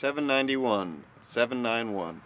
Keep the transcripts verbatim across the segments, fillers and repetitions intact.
seven ninety-one, seven ninety-one.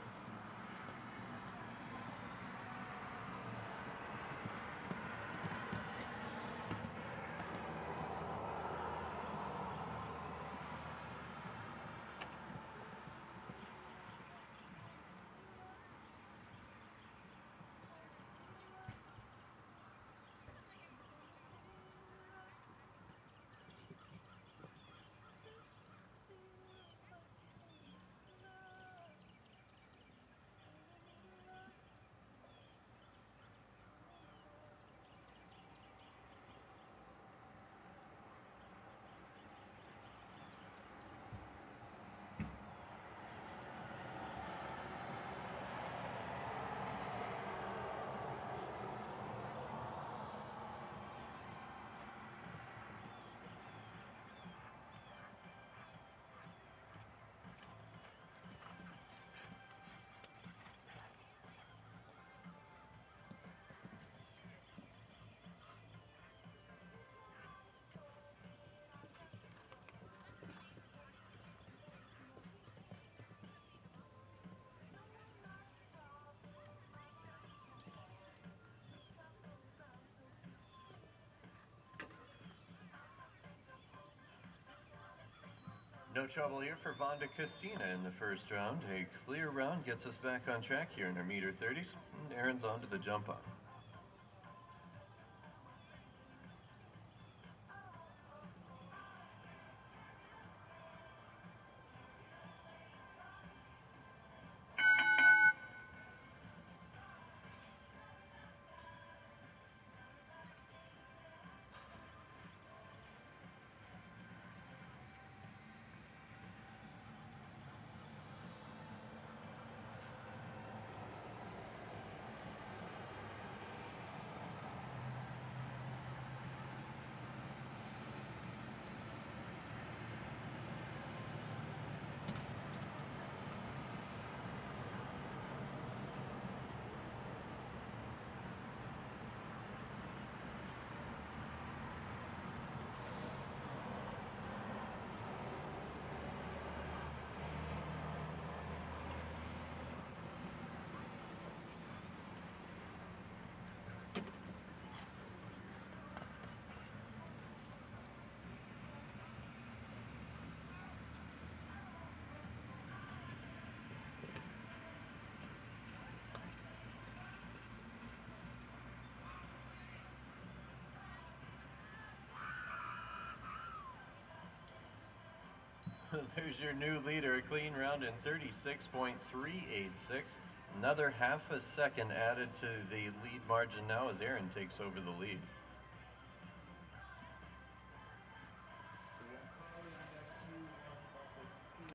No trouble here for Vonda Castina in the first round. A clear round gets us back on track here in her meter thirties. And Aaron's on to the jump off. There's your new leader, a clean round in thirty-six point three eight six. Another half a second added to the lead margin now as Aaron takes over the lead.